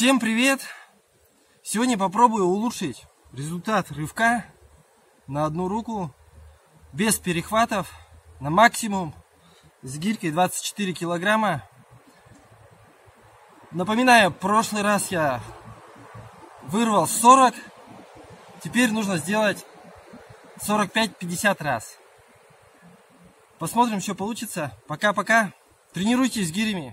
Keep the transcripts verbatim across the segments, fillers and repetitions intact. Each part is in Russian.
Всем привет! Сегодня попробую улучшить результат рывка на одну руку без перехватов на максимум с гирькой двадцать четыре килограмма. Напоминаю, в прошлый раз я вырвал сорок, теперь нужно сделать сорок пять — пятьдесят раз. Посмотрим, что получится. Пока-пока. Тренируйтесь с гирями.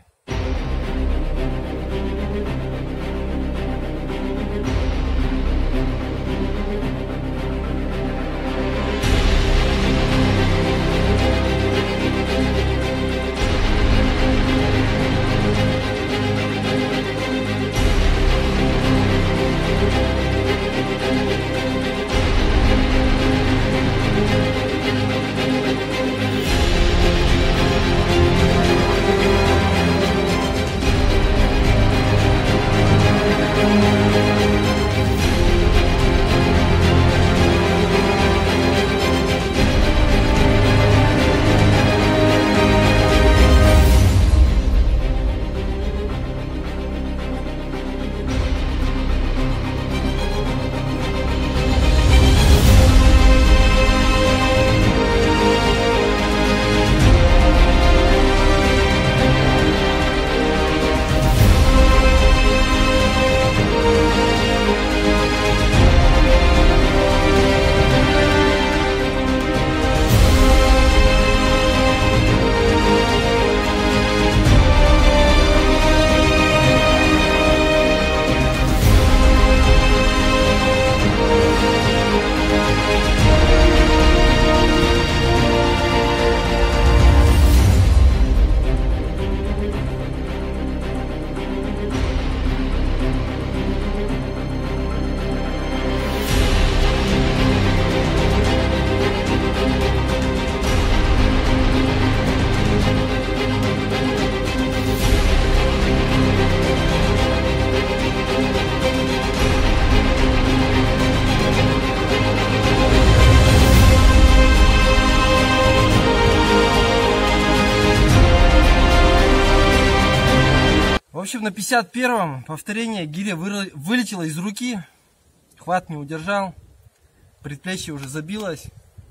В общем, на пятьдесят первом повторение гиря вылетела из руки, хват не удержал, предплечье уже забилось,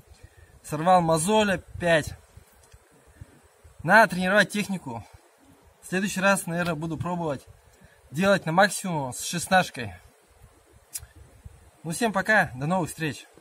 сорвал мозоль опять. Надо тренировать технику. В следующий раз, наверное, буду пробовать делать на максимум с шестнашкой. Ну, всем пока, до новых встреч.